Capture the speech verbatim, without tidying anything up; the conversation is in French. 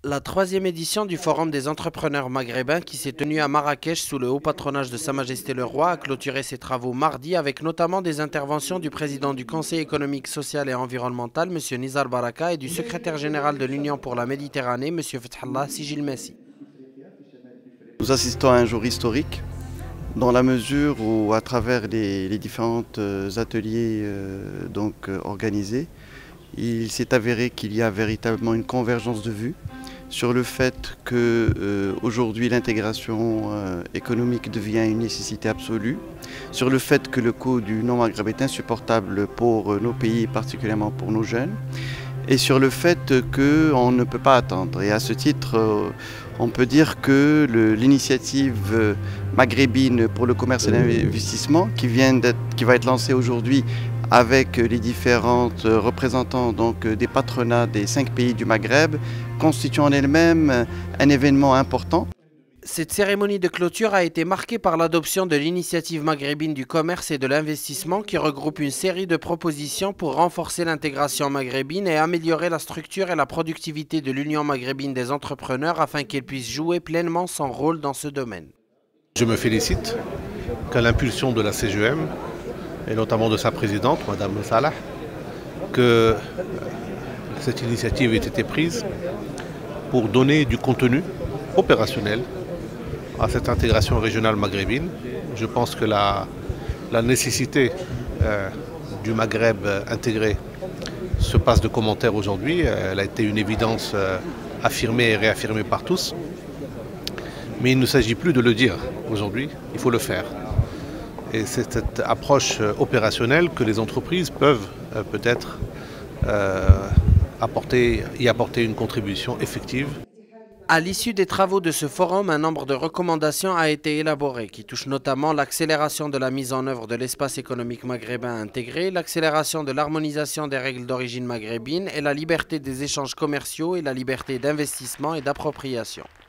La troisième édition du Forum des entrepreneurs maghrébins qui s'est tenue à Marrakech sous le haut patronage de Sa Majesté le Roi a clôturé ses travaux mardi avec notamment des interventions du président du Conseil économique, social et environnemental, M. Nizar Baraka, et du secrétaire général de l'Union pour la Méditerranée, M. Fethallah Sijil Messi. Nous assistons à un jour historique dans la mesure où, à travers les, les différents ateliers euh, donc, euh, organisés, il s'est avéré qu'il y a véritablement une convergence de vues sur le fait qu'aujourd'hui euh, l'intégration euh, économique devient une nécessité absolue, sur le fait que le coût du non-maghreb est insupportable pour nos pays, particulièrement pour nos jeunes, et sur le fait qu'on ne peut pas attendre. Et à ce titre, euh, on peut dire que l'initiative maghrébine pour le commerce et l'investissement qui, vient d'être, qui va être lancée aujourd'hui avec les différentes représentants donc, des patronats des cinq pays du Maghreb, constitue en elle-même un événement important. Cette cérémonie de clôture a été marquée par l'adoption de l'initiative maghrébine du commerce et de l'investissement qui regroupe une série de propositions pour renforcer l'intégration maghrébine et améliorer la structure et la productivité de l'Union maghrébine des entrepreneurs afin qu'elle puisse jouer pleinement son rôle dans ce domaine. Je me félicite qu'à l'impulsion de la C G E M, et notamment de sa présidente, Mme Salah, que cette initiative ait été prise pour donner du contenu opérationnel à cette intégration régionale maghrébine. Je pense que la, la nécessité euh, du Maghreb intégré se passe de commentaires aujourd'hui. Elle a été une évidence euh, affirmée et réaffirmée par tous. Mais il ne s'agit plus de le dire aujourd'hui, il faut le faire. Et c'est cette approche opérationnelle que les entreprises peuvent euh, peut-être euh, apporter, y apporter une contribution effective. À l'issue des travaux de ce forum, un nombre de recommandations a été élaboré qui touchent notamment l'accélération de la mise en œuvre de l'espace économique maghrébin intégré, l'accélération de l'harmonisation des règles d'origine maghrébine et la liberté des échanges commerciaux et la liberté d'investissement et d'appropriation.